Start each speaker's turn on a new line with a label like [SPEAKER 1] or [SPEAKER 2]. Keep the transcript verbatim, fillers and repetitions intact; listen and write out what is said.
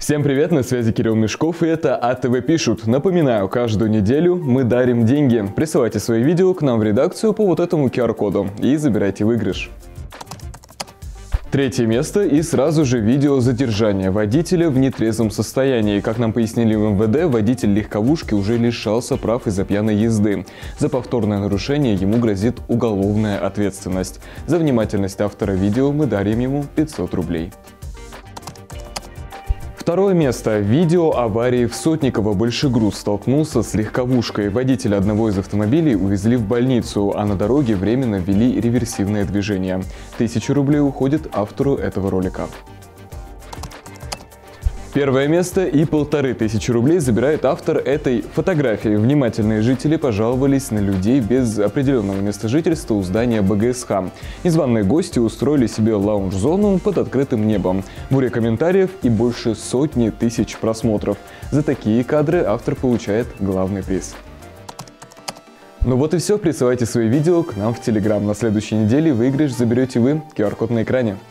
[SPEAKER 1] Всем привет, на связи Кирилл Мешков, и это АТВ пишут. Напоминаю, каждую неделю мы дарим деньги. Присылайте свои видео к нам в редакцию по вот этому ку ар-коду и забирайте выигрыш. Третье место и сразу же видео задержания водителя в нетрезвом состоянии. Как нам пояснили в эм вэ дэ, водитель легковушки уже лишался прав из-за пьяной езды. За повторное нарушение ему грозит уголовная ответственность. За внимательность автора видео мы дарим ему пятьсот рублей. Второе место. Видео аварии в Сотниково. Большегруз столкнулся с легковушкой. Водителя одного из автомобилей увезли в больницу, а на дороге временно ввели реверсивное движение. Тысяча рублей уходит автору этого ролика. Первое место и полторы тысячи рублей забирает автор этой фотографии. Внимательные жители пожаловались на людей без определенного места жительства у здания бэ гэ эс ха. Незваные гости устроили себе лаунж-зону под открытым небом. Буря комментариев и больше сотни тысяч просмотров. За такие кадры автор получает главный приз. Ну вот и все. Присылайте свои видео к нам в Телеграм. На следующей неделе выигрыш заберете вы. ку ар-код на экране.